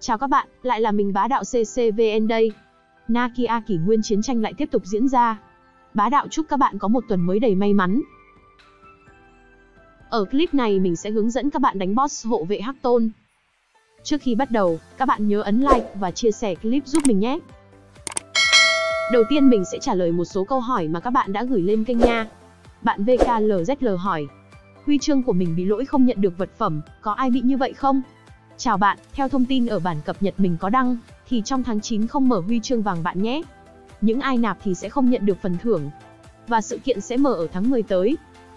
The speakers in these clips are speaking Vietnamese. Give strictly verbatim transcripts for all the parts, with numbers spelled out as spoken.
Chào các bạn, lại là mình Bá Đạo xê xê vê en đây. Nakia kỷ nguyên chiến tranh lại tiếp tục diễn ra. Bá Đạo chúc các bạn có một tuần mới đầy may mắn. Ở clip này mình sẽ hướng dẫn các bạn đánh boss hộ vệ Hắc Tôn. Trước khi bắt đầu, các bạn nhớ ấn like và chia sẻ clip giúp mình nhé. Đầu tiên mình sẽ trả lời một số câu hỏi mà các bạn đã gửi lên kênh nha. Bạn vê ca lờ dét lờ hỏi: huy chương của mình bị lỗi không nhận được vật phẩm, có ai bị như vậy không? Chào bạn, theo thông tin ở bản cập nhật mình có đăng, thì trong tháng chín không mở huy chương vàng bạn nhé. Những ai nạp thì sẽ không nhận được phần thưởng. Và sự kiện sẽ mở ở tháng mười tới.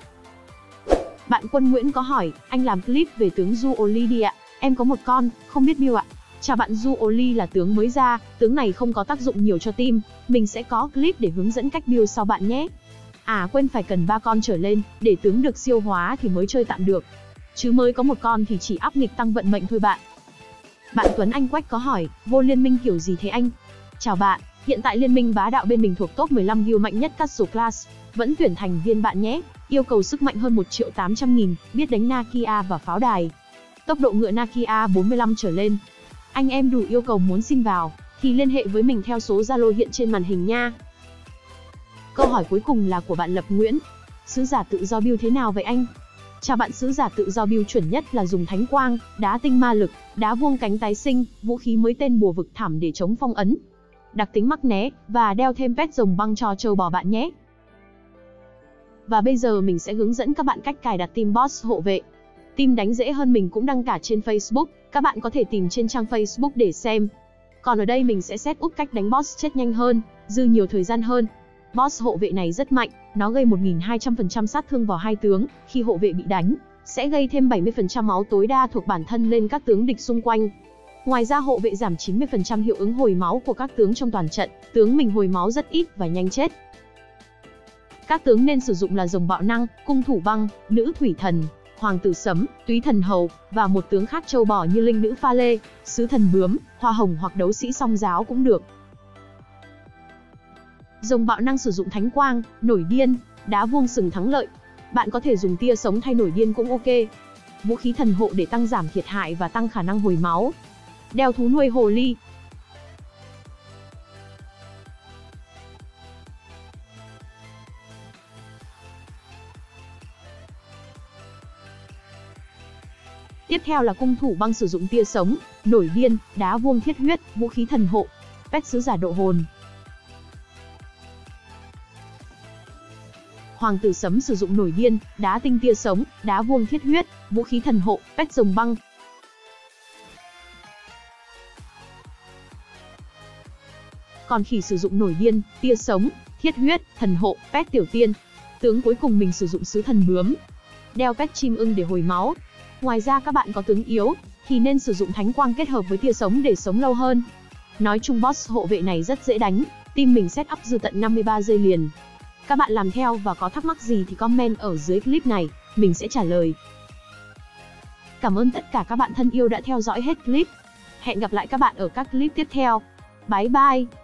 Bạn Quân Nguyễn có hỏi, anh làm clip về tướng Du Oli đi ạ, em có một con, không biết build ạ. Chào bạn, Du Oli là tướng mới ra, tướng này không có tác dụng nhiều cho team, mình sẽ có clip để hướng dẫn cách build sau bạn nhé. À quên, phải cần ba con trở lên, để tướng được siêu hóa thì mới chơi tạm được. Chứ mới có một con thì chỉ áp nghịch tăng vận mệnh thôi bạn. Bạn Tuấn Anh Quách có hỏi, vô liên minh kiểu gì thế anh? Chào bạn, hiện tại liên minh Bá Đạo bên mình thuộc top mười lăm guild mạnh nhất Castle Class, vẫn tuyển thành viên bạn nhé. Yêu cầu sức mạnh hơn một triệu tám trăm nghìn, biết đánh Nakia và pháo đài. Tốc độ ngựa Nakia bốn mươi lăm trở lên. Anh em đủ yêu cầu muốn xin vào, thì liên hệ với mình theo số Zalo hiện trên màn hình nha. Câu hỏi cuối cùng là của bạn Lập Nguyễn. Sứ giả tự do build thế nào vậy anh? Chào bạn, sứ giả tự do build chuẩn nhất là dùng thánh quang, đá tinh ma lực, đá vuông cánh tái sinh, vũ khí mới tên bùa vực thẳm để chống phong ấn. Đặc tính mắc né, và đeo thêm pet rồng băng cho trâu bò bạn nhé. Và bây giờ mình sẽ hướng dẫn các bạn cách cài đặt team boss hộ vệ. Team đánh dễ hơn mình cũng đăng cả trên Facebook, các bạn có thể tìm trên trang Facebook để xem. Còn ở đây mình sẽ set up cách đánh boss chết nhanh hơn, dư nhiều thời gian hơn. Boss hộ vệ này rất mạnh, nó gây một nghìn hai trăm phần trăm sát thương vào hai tướng, khi hộ vệ bị đánh, sẽ gây thêm bảy mươi phần trăm máu tối đa thuộc bản thân lên các tướng địch xung quanh. Ngoài ra hộ vệ giảm chín mươi phần trăm hiệu ứng hồi máu của các tướng trong toàn trận, tướng mình hồi máu rất ít và nhanh chết. Các tướng nên sử dụng là rồng bạo năng, cung thủ băng, nữ thủy thần, hoàng tử sấm, túy thần hầu, và một tướng khác châu bò như linh nữ pha lê, sứ thần bướm, hoa hồng hoặc đấu sĩ song giáo cũng được. Rồng bạo năng sử dụng thánh quang, nổi điên, đá vuông sừng thắng lợi. Bạn có thể dùng tia sống thay nổi điên cũng ok. Vũ khí thần hộ để tăng giảm thiệt hại và tăng khả năng hồi máu. Đeo thú nuôi hồ ly. Tiếp theo là cung thủ băng sử dụng tia sống, nổi điên, đá vuông thiết huyết, vũ khí thần hộ, pet sứ giả độ hồn. Hoàng tử sấm sử dụng nổi điên, đá tinh tia sống, đá vuông thiết huyết, vũ khí thần hộ, pet rồng băng. Còn khỉ sử dụng nổi điên, tia sống, thiết huyết, thần hộ, pet tiểu tiên. Tướng cuối cùng mình sử dụng sứ thần bướm. Đeo pet chim ưng để hồi máu. Ngoài ra các bạn có tướng yếu, thì nên sử dụng thánh quang kết hợp với tia sống để sống lâu hơn. Nói chung boss hộ vệ này rất dễ đánh, team mình set up dư tận năm mươi ba giây liền. Các bạn làm theo và có thắc mắc gì thì comment ở dưới clip này, mình sẽ trả lời. Cảm ơn tất cả các bạn thân yêu đã theo dõi hết clip. Hẹn gặp lại các bạn ở các clip tiếp theo. Bye bye!